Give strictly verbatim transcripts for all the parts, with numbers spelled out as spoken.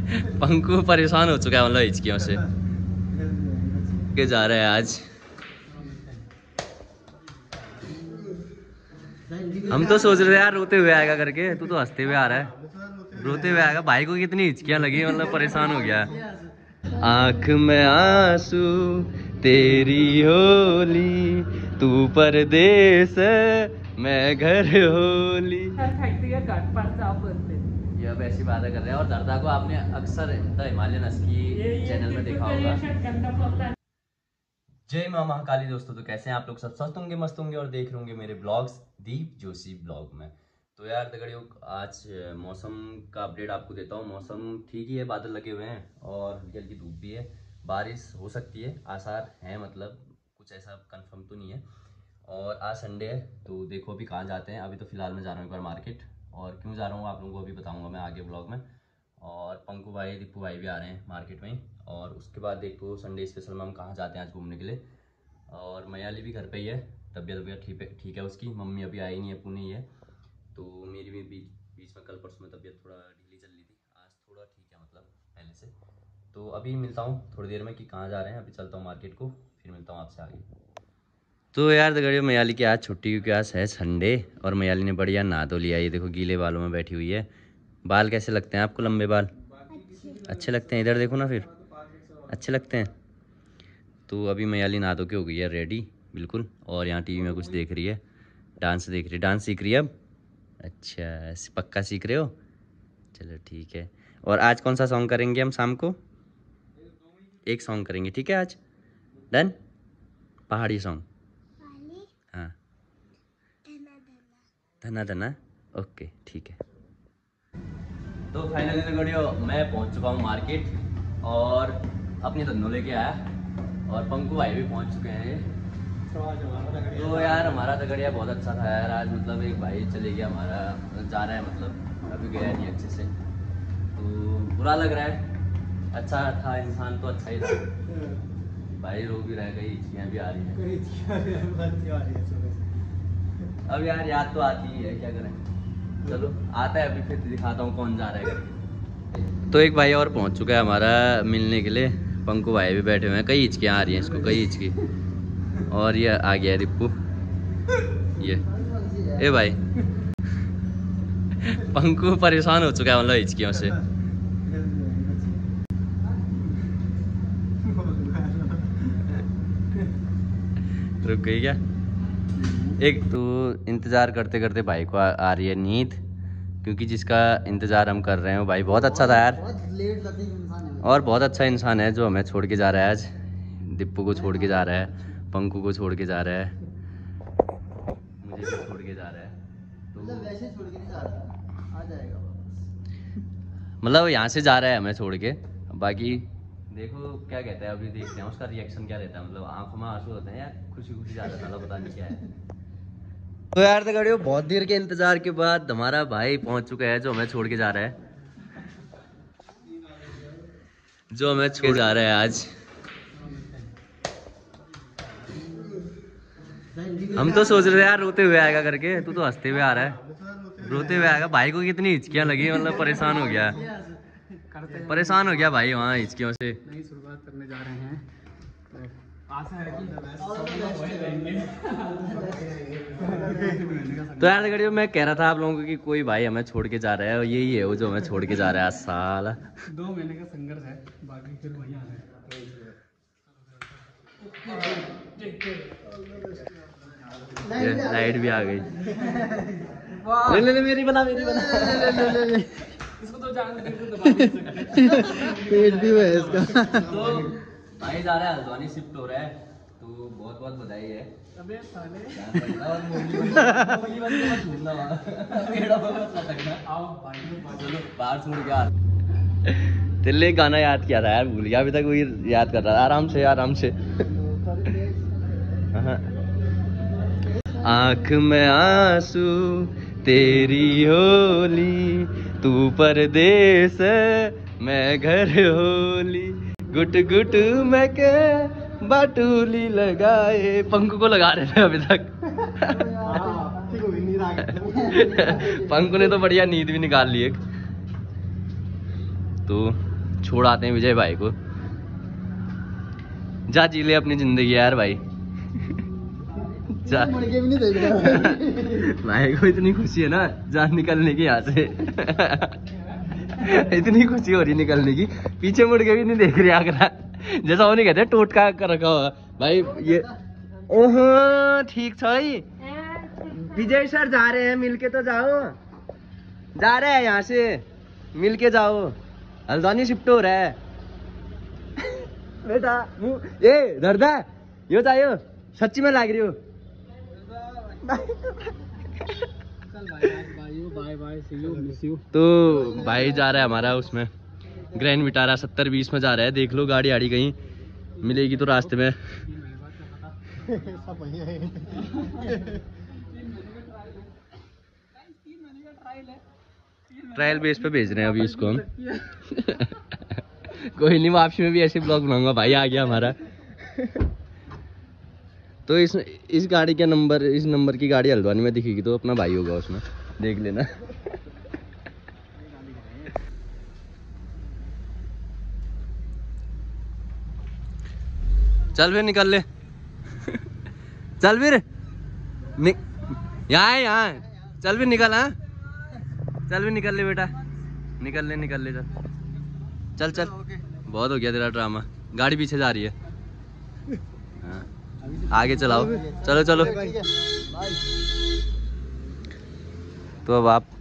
पंकु परेशान हो चुका है मतलब हिचकियों से के जा रहे हैं आज। हम तो सोच रहे यार रोते हुए आएगा करके, तू तो हंसते हुए आ रहा है। रोते हुए आएगा, भाई को कितनी हिचकियां लगी मतलब परेशान हो गया। आँख में आंसू तेरी होली, तू परदेस मैं घर होली। ये अब ऐसी बातें कर रहे हैं। और दर्दा को आपने अक्सर द हिमालयन हस्की चैनल में देखा होगा। जय मां महाकाली दोस्तों, तो कैसे हैं आप लोग? सब स्वस्थ होंगे, मस्त होंगे और देख रहे होंगे मेरे ब्लॉग्स दीप जोशी ब्लॉग में। तो यार दगड़ियों, आज मौसम का अपडेट आपको देता हूँ। मौसम ठीक ही है, बादल लगे हुए हैं और हल्की हल्की धूप भी है। बारिश हो सकती है, आसार हैं, मतलब कुछ ऐसा कंफर्म तो नहीं है। और आज संडे है तो देखो अभी कहाँ जाते हैं। अभी तो फिलहाल मैं जा रहा हूँ एक बार मार्केट, और क्यों जा रहा हूँ आप लोगों को अभी बताऊँगा मैं आगे ब्लॉग में। और पंकु भाई दीपू भाई भी आ रहे हैं मार्केट में। और उसके बाद देखो संडे स्पेशल में हम कहाँ जाते हैं आज घूमने के लिए। और मयाली भी घर पे ही है, तबीयत तबीयत ठीक है ठीक है उसकी। मम्मी अभी आई नहीं है, पुणे ही है। तो मेरी भी बीच बीच में कल परसों में तबीयत थोड़ा ढीली चल रही थी, आज थोड़ा ठीक है मतलब पहले से। तो अभी मिलता हूँ थोड़ी देर में कि कहाँ जा रहे हैं। अभी चलता हूँ मार्केट को, फिर मिलता हूँ आपसे आगे। तो यार दगड़ियों, मयाली की आज छुट्टी क्योंकि आज है संडे, और मयाली ने बढ़िया नहा धो लिया। ये देखो गीले बालों में बैठी हुई है। बाल कैसे लगते हैं आपको? लंबे बाल अच्छे लगते हैं? इधर देखो ना, फिर अच्छे लगते हैं। तो अभी मयाली नहा धो के हो गई है रेडी बिल्कुल, और यहाँ टीवी में कुछ देख रही है, डांस देख रही है। डांस सीख रही है अब? अच्छा, पक्का सीख रहे हो? चलो ठीक है। और आज कौन सा सॉन्ग करेंगे हम शाम को? एक सॉन्ग करेंगे, ठीक है आज? डन? पहाड़ी सॉन्ग। हाँ, धना धना। ओके ठीक है। तो फाइनली दगड़ियों मैं पहुंच चुका हूँ मार्केट, और अपनी धन्नो लेके आया, और पंकु भाई भी पहुंच चुके हैं। तो यार हमारा दगड़िया बहुत अच्छा था यार आज, मतलब एक भाई चले गया हमारा, जा रहा है मतलब अभी गया नहीं अच्छे से, तो बुरा लग रहा है। अच्छा था इंसान तो अच्छा ही था। भाई रो भी रह गई, हिचकियाँ भी आ रही हैं। अब यार याद तो आती ही है, क्या करें। चलो आता है अभी, फिर दिखाता हूँ कौन जा रहा है करके। तो एक भाई और पहुंच चुका है हमारा मिलने के लिए। पंकु भाई भी बैठे हुए हैं, कई हिचकियाँ आ रही हैं इसको, कई हिचकी। और ये आ गया रिप्पू, ये ए भाई। पंकु परेशान हो चुका है मतलब हिचकियों से। रुक गई क्या? एक तो इंतज़ार करते करते भाई को आ, आ रही है नींद, क्योंकि जिसका इंतज़ार हम कर रहे हैं वो भाई बहुत अच्छा था यार, और बहुत अच्छा इंसान है जो हमें छोड़ के जा रहा है आज। दिप्पू को छोड़ के जा रहा है, पंकु को छोड़ के जा रहा है, मुझे भी छोड़ के जा रहा है। तो वैसे छोड़ के नहीं जा रहा, आ जाएगा वापस। मतलब यहाँ से जा रहा है हमें छोड़ के। बाकी देखो क्या कहता है, अभी देखते हैं उसका रिएक्शन क्या रहता है। मतलब आंखों में आंसू होते हैं यार, खुशी खुशी जा रहा था, पता नहीं क्या है। तो यार दगड़ियों, बहुत देर के इंतजार के बाद हमारा भाई पहुंच चुका है जो हमें छोड़ के जा रहा है, जो हमें छोड़ जा रहा है आज। हम तो सोच रहे यार रोते हुए आएगा करके, तू तो हंसते हुए आ रहा है। रोते हुए आएगा, भाई को कितनी हिचकियां लगी मतलब परेशान हो गया, परेशान हो गया भाई वहाँ हिचकियों से। नई शुरुआत करने जा रहे हैं, तो आशा है कि तो यार देखिए, मैं कह रहा था आप लोगों को कि कोई भाई हमें छोड़ के जा रहा है, और यही है वो जो हमें छोड़ के जा रहा है आज। साल दो महीने का संघर्ष है, बाकी फिर वहीं आ रहे हैं। लाइट भी आ गई। ले ले ले मेरी बना, मेरी बना। इसको तो जान पेट भी है इसका। तो भाई जा रहा है हल्द्वानी, शिफ्ट हो रहा है, तो बहुत बहुत बधाई है। अबे साले और मोगली मोगली बन के मत घूमना वहां, पेड़ा पे मत लटकना। आओ भाई चलो बाहर छोड़ के आ। तेरे गाना याद किया था यार, भूल गया, अभी तक वही याद कर रहा था। आराम से आराम से। आँख में आंसू तेरी होली, तू परदेस मैं घर होली, गुट गुट मैं के बाटूली लगाए। पंकु को लगा रहे थे अभी तक। पंकु ने तो बढ़िया नींद भी निकाल ली एक। तो छोड़ आते हैं विजय भाई को। जा जी ले अपनी जिंदगी यार भाई। जा मुड़ के भी नहीं देख रहा भाई को इतनी खुशी है ना जान निकलने की यहाँ से। इतनी खुशी हो रही निकलने की, पीछे मुड़ के भी नहीं देख रही आगरा, जैसा वो नहीं कहते टोटका कर रखा हुआ भाई ये। ओहो ठीक सही विजय सर जा रहे हैं, मिलके तो जाओ। जा रहे हैं यहाँ से, मिलके जाओ। हल्द्वानी शिफ्ट हो रहा है बेटा। ए दर्दा यो जायो सच्ची में लाग रही हो। Bye bye see you miss you. तो भाई जा रहा है हमारा उसमें ग्रैंड विटारा सत्तर बीस में जा रहा है। देख लो गाड़ी आड़ी कहीं मिलेगी तो रास्ते में। ट्रायल बेस पे भेज रहे हैं अभी इसको हम। कोई नहीं, वापसी में भी ऐसे ब्लॉग बनाऊंगा। भाई आ गया हमारा। तो इस इस गाड़ी का नंबर, इस नंबर की गाड़ी हल्द्वानी में दिखेगी तो अपना भाई होगा उसमें, देख लेना। चल फिर निकल ले। चल फिर नि... यहाँ है यहाँ। चल फिर निकल। हाँ चल फिर निकल ले बेटा, निकल ले निकल ले। चल चल चल बहुत हो गया तेरा ड्रामा। गाड़ी पीछे जा रही है। हाँ आगे चलाओ, चलो चलो। तो अब आप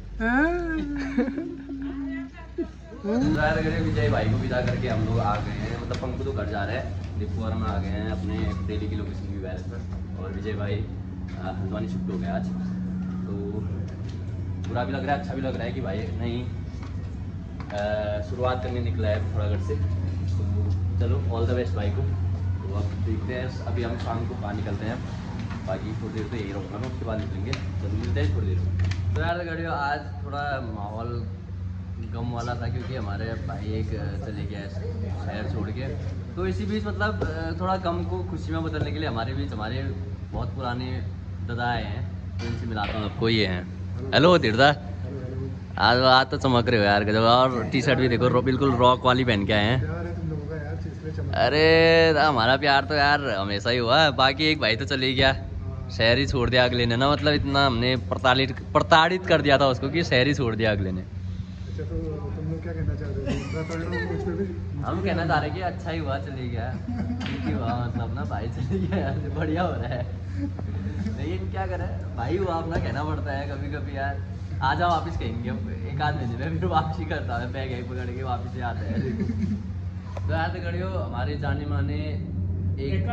विजय भाई को विदा करके हम लोग आ गए हैं, मतलब पंकु तो घर जा रहे हैं, डिपोर में आ गए हैं अपने डेली की लोकेशन की वैल्यू पर। और विजय भाई हल्द्वानी शिफ्ट हो गया आज। तो बुरा भी लग रहा है, अच्छा भी लग रहा है कि भाई नहीं शुरुआत करने निकला है थोड़ा घर से। तो चलो ऑल द बेस्ट भाई को। तो अब देखते हैं, अभी हम शाम को बाहर निकलते हैं, बाकी थोड़ी देर तो यही रहूँगा मैं, उसके बाद निकलेंगे। चलो मिलते हैं थोड़ी देर में। तो यार गाड़ियों आज थोड़ा माहौल गम वाला था क्योंकि हमारे भाई एक चले गया शहर छोड़ के। तो इसी बीच मतलब थोड़ा गम को खुशी में बदलने के लिए हमारे बीच हमारे बहुत पुराने दादा आए हैं, तो इनसे मिलाता हूँ आपको। ये हैं, हेलो तीर्था। आज आज तो चमक रहे हो यार गजब। और टी शर्ट भी देखो बिल्कुल रॉक वाली पहन के आए हैं। अरे हमारा प्यार तो यार हमेशा ही हुआ है। बाकी एक भाई तो चले गया, शहर ही छोड़ दिया अगले ने ना, मतलब इतना हमने प्रताड़ित प्रताड़ित कर दिया था उसको कि शहर ही छोड़ दिया अगले ने। अच्छा तो तुम लोग क्या कहना चाहते हो? हम कहना चाह रहे कि अच्छा ही हुआ चले गया, क्योंकि हुआ मतलब ना भाई चले गया बढ़िया हो रहा है। लेकिन क्या करें भाई हुआ अपना कहना पड़ता है कभी कभी यार। आ जाओ वापस कहेंगे अब एक आध महीने में, फिर वापसी करता है बैग एक पकड़ के वापस से आता है। तो यार गड़ियो हमारे जाने माने एक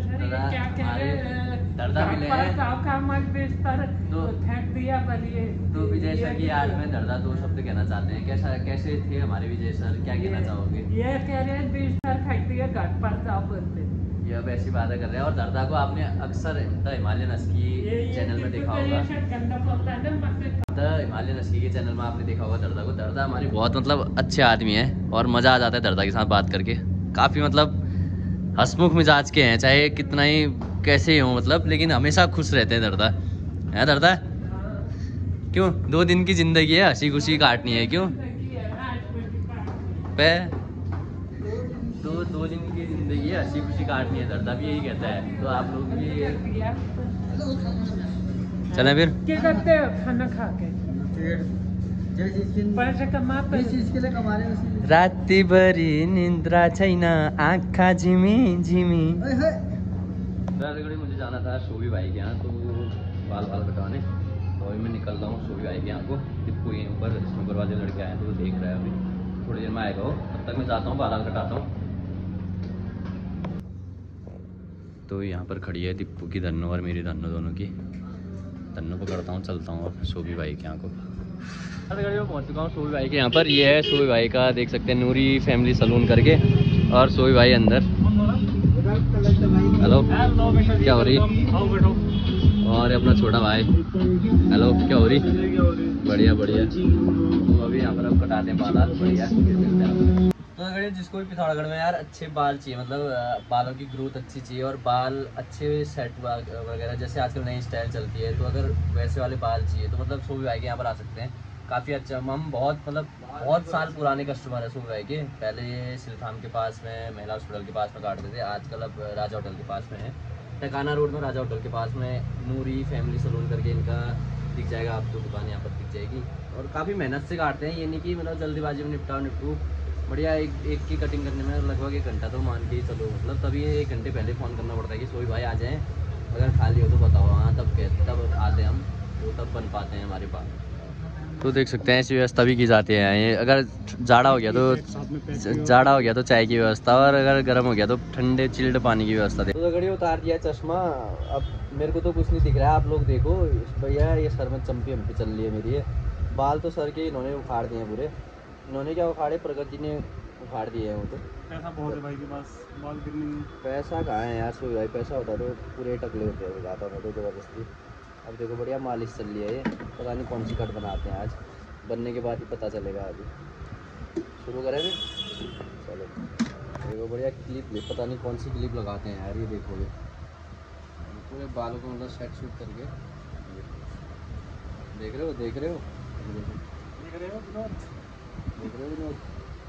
दर्दा मिले हैं। तो, तो विजय सर की याद में दर्दा दो शब्द कहना चाहते हैं। कैसा कैसे थे हमारे विजय सर, क्या कहना चाहोगे? ये कह रहे हैं बीस सर खरीदी है घर पर जाओ बोलते। ये अब ऐसी बातें कर रहे हैं। और दर्दा को आपने अक्सर द हिमालयन हस्की चैनल में देखा होगा। द हिमालयन हस्की के चैनल में आपने देखा होगा दर्दा को। दर्दा हमारी बहुत मतलब अच्छे आदमी है और मज़ा आ जाता है दर्दा के साथ बात करके। काफ़ी मतलब हंसमुख मिजाज के हैं, चाहे कितना ही कैसे ही हो मतलब, लेकिन हमेशा खुश रहते हैं दर्दा। है दर्दा? क्यों? दो दिन की ज़िंदगी है, हंसी खुशी काटनी है। क्यों पे दो दो दिन की ज़िंदगी है, हंसी खुशी काटनी है। दर्दा भी यही कहता है। तो आप लोग भी चलें फिर। क्या करते हो खाना खा के? पैसे कमा राति भरि निद्रा छैन, आँखा झिमी झिमी। मुझे जाना था शोभी भाई के यहाँ, तो बाल बाल कटवाने। तो अभी मैं निकल रहा हूँ शोभी भाई के यहाँ को। टिप्पू यहीं ऊपर स्नूकर वाले लड़के आए हैं, तो वो देख रहा है अभी। थोड़ी देर में आएगा वो, तब तक मैं जाता हूँ बाल बाल कटाता हूँ। तो यहाँ पर खड़ी है टिप्पू की धन्नो और मेरी धन्नो दोनों की। धन्नो पकड़ता हूँ, चलता हूँ अब शोभी भाई के यहाँ को। पहुँच चुका हूँ शोभी भाई के यहाँ पर। ये है शोभी भाई का, देख सकते हैं, नूरी फैमिली सलून करके। और शोभी भाई अंदर। हेलो क्या हो रही? और अपना छोटा भाई। हेलो क्या हो रही? बढ़िया बढ़िया। तो अभी यहाँ पर अब कटाते हैं बाल, बढ़िया। तो अगर जिसको भी पिथौरागढ़ में यार अच्छे बाल चाहिए, मतलब बालों की ग्रोथ अच्छी चाहिए और बाल अच्छे सेट वगैरह, जैसे आजकल नई स्टाइल चलती है, तो अगर वैसे वाले बाल चाहिए तो मतलब शोभी भाई के यहाँ पर आ सकते हैं। काफ़ी अच्छा, हम बहुत मतलब बहुत साल पुराने कस्टमर है सुबह के। पहले ये सिलथाम के पास में महिला हॉस्पिटल के पास में काटते थे, आजकल अब राजा होटल के पास में है, टकाना रोड में राजा होटल के पास में नूरी फैमिली सलून करके इनका दिख जाएगा आपको, दुकान यहाँ पर दिख जाएगी। और काफ़ी मेहनत से काटते हैं, ये नहीं कि मतलब जल्दीबाजी में निपटाओ निपटू, बढ़िया। एक एक की कटिंग करने में लगभग एक घंटा तो मान के ही चलो, मतलब तभी एक घंटे पहले फ़ोन करना पड़ता है कि सोई भाई आ जाएँ, अगर खाली हो तो बताओ। हाँ तब कह तब आते हैं हम, वो तब बन पाते हैं हमारे पास। तो देख सकते हैं ऐसी व्यवस्था भी की जाती है। ये अगर जाड़ा हो गया तो जाड़ा हो गया तो चाय की व्यवस्था, और अगर गर्म हो गया तो ठंडे चिल्ड पानी की व्यवस्था। तो घड़ी उतार दिया चश्मा, अब मेरे को तो कुछ नहीं दिख रहा है, आप लोग देखो भैया, ये सर में चंपी हम्पी चल रही है मेरी। ये बाल तो सर के इन्होंने उखाड़ दिए हैं पूरे। इन्होंने क्या उखाड़े, प्रगति ने उखाड़ दिए हैं वो तो। पैसा बहुत है भाई के पास, बाल गिरने। पैसा कहाँ है यार सोई भाई, पैसा होता तो पूरे टकले होते हैं, बताता हूँ मैं तो ज़बरदस्ती। अब देखो बढ़िया मालिश चल रही है, ये पता नहीं कौन सी कट बनाते हैं आज, बनने के बाद ही पता चलेगा। अभी शुरू करें भी, चलो देखो बढ़िया क्लिप, पता नहीं कौन सी क्लिप लगाते हैं यार, ये देखो ये पूरे बालों को मतलब सेट शूट करके। देख रहे हो देख रहे हो देख रहे हो विनोद, देख रहे हो विनोद।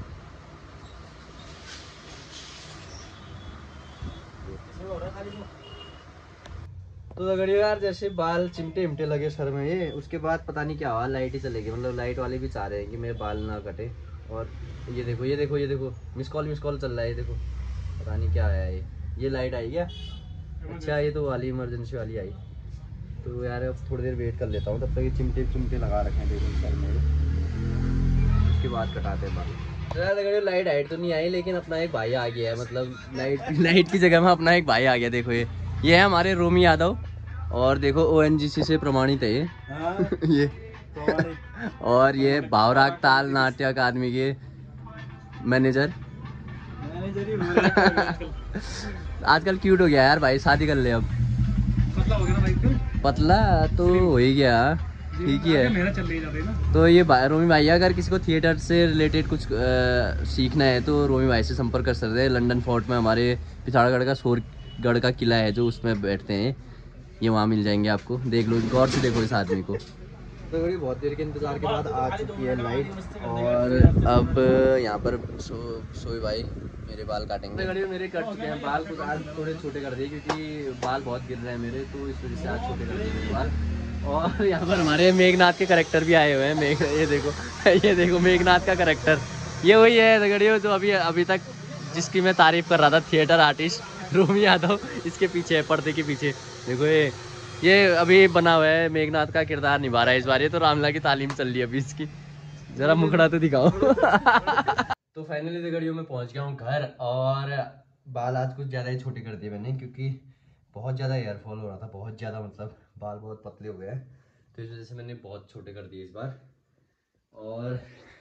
हो रहा खाली तो लगड़ियो यार, जैसे बाल चिमटे इमटे लगे सर में, ये उसके बाद पता नहीं क्या हुआ, लाइट ही चलेगी, मतलब लाइट वाले भी चाह रहे हैं कि मेरे बाल ना कटे। और ये देखो ये देखो ये देखो मिस कॉल मिस कॉल चल रहा है, ये देखो पता नहीं क्या आया ये ये लाइट आई क्या? अच्छा ये तो वाली इमरजेंसी वाली आई। तो यार अब थोड़ी देर वेट कर लेता हूँ, तब तक ये चिमटे चिमटे लगा रखे हैं देखो सर में, उसके बाद कटाते हैं बाल। लाइट आइट तो नहीं आई, लेकिन अपना एक भाई आ गया है, मतलब लाइट लाइट की जगह में अपना एक भाई आ गया। देखो ये ये है हमारे रोमी यादव, और देखो ओ एन जी सी से प्रमाणित है ये। हाँ, ये और ये भावराग ताल नाट्य अकादमी के मैनेजर। मैनेजर ही हो रहा है आजकल। आजकल क्यूट हो गया यार भाई, शादी कर ले अब। पतला हो गया ना भाई, पतला तो हो ही गया, ठीक ही है। मेहनत चल रही है ना। तो ये रोमी भाई, अगर किसी को थिएटर से रिलेटेड कुछ आ, सीखना है तो रोमी भाई से संपर्क कर सकते हैं। लंदन फोर्ट में हमारे पिथौरागढ़ का सोरगढ़ का किला है जो उसमें बैठते हैं, ये वहाँ मिल जाएंगे आपको। देख लो, गौर से देखो इस आदमी को। तो बहुत देर के इंतज़ार के बाद आ चुकी है लाइट, और अब यहाँ पर सो सोई भाई मेरे बाल काटेंगे। घड़ी मेरे कट चुके हैं बाल, कुछ आज थोड़े छोटे कर दिए क्योंकि बाल बहुत गिर रहे हैं मेरे, तो इस वजह से आज छोटे कर दिए मेरे बाल। और यहाँ पर हमारे मेघनाथ के करैक्टर भी आए हुए हैं। मेघ ये देखो ये देखो मेघनाथ का करैक्टर, ये वही है घड़ियों जो अभी अभी तक जिसकी मैं तारीफ कर रहा था, थिएटर आर्टिस्ट रोमी यादव, इसके पीछे है, पर्दे के पीछे देखो। ये ये अभी बना हुआ है, मेघनाथ का किरदार निभा रहा है इस बार। ये तो रामला की तालीम चल रही है अभी इसकी, जरा मुखड़ा तो दिखाओ। तो फाइनली घड़ियों में पहुंच गया हूँ घर, और बाल आज कुछ ज़्यादा ही छोटे कर दिए मैंने, क्योंकि बहुत ज़्यादा एयरफॉल हो रहा था, बहुत ज़्यादा, मतलब बाल बहुत पतले हो गए हैं, तो इस वजह से मैंने बहुत छोटे कर दिए इस बार। और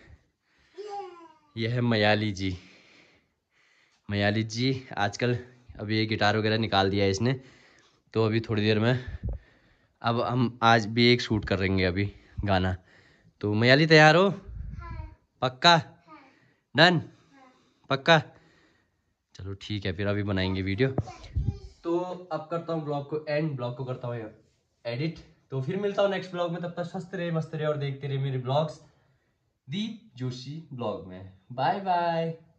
यह है मयाली जी, मयाली जी आजकल अभी ये गिटार वगैरह निकाल दिया है इसने, तो अभी थोड़ी देर में अब हम आज भी एक शूट करेंगे अभी गाना। तो मयाली तैयार हो? पक्का? डन? पक्का? चलो ठीक है, फिर अभी बनाएंगे वीडियो। तो अब करता हूँ ब्लॉग को एंड, ब्लॉग को करता हूँ एडिट। तो फिर मिलता हूँ नेक्स्ट ब्लॉग में, तब तक स्वस्थ रहे मस्त रहे और देखते रहे मेरे ब्लॉग्स दीप जोशी ब्लॉग में। Bye bye.